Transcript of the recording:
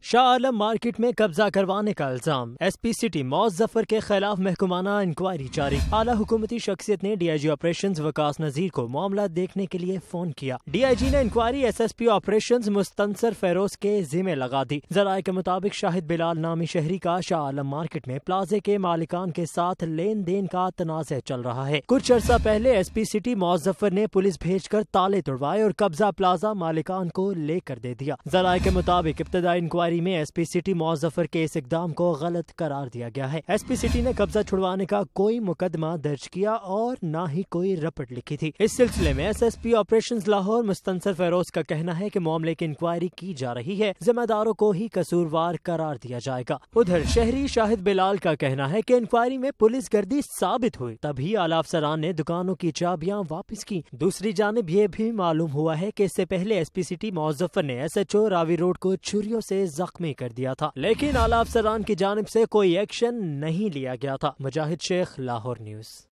Shah Alam market میں قبضہ کروانے کا الزام، ایس پی سٹی معز ظفر کے خلاف محکمانہ انکوائری جاری۔ اعلیٰ حکومتی شخصیت نے D I G operations Waqas Nazir کو معاملہ دیکھنے کے لیے فون کیا۔ ڈی آئی جی نے inquiry S S P operations Mustansar Feroz کے ذمہ لگا دی۔ ذرائع کے مطابق شاہد بلال نامی شہری کا شاہ عالم مارکیٹ میں پلازے کے مالکان کے ساتھ لین دین کا تنازع چل رہا ہے۔ کچھ عرصہ پہلے S P city Moiz Zafar نے پولیس بھیج کر تالے توڑوائے اور قبضہ پلازہ مالکان کو لے کر دے دیا۔ ذرائع کے مطابق ابتدائی انکوائری میں ایس پی سٹی معز ظفر کے اس اقدام کو غلط قرار دیا گیا ہے۔ ایس پی سٹی نے قبضہ چھڑوانے کا کوئی مقدمہ درج کیا اور نہ ہی کوئی رپٹ لکھی تھی۔ اس سلسلے میں S S P operations Lahore Mustansar Feroz کا کہنا ہے کہ معاملے کی انکوائری کی جا رہی ہے، ذمہ داروں کو ہی قصوروار قرار دیا جائے گا۔ ادھر شہری شاہد بلال کا کہنا ہے کہ انکوائری میں پولیس گردی ثابت ہوئی، تبھی اعلیٰ افسران نے دکانوں کی چابیاں واپس کی۔ دوسری جانب یہ بھی معلوم ہوا ہے کہ اس سے پہلے S P city Moiz Zafar نے S H O Ravi road کو چھریوں سے زخمی کر دیا تھا، لیکن اعلیٰ افسران کی جانب سے کوئی ایکشن نہیں لیا گیا تھا۔ مجاہد شیخ، لاہور نیوز۔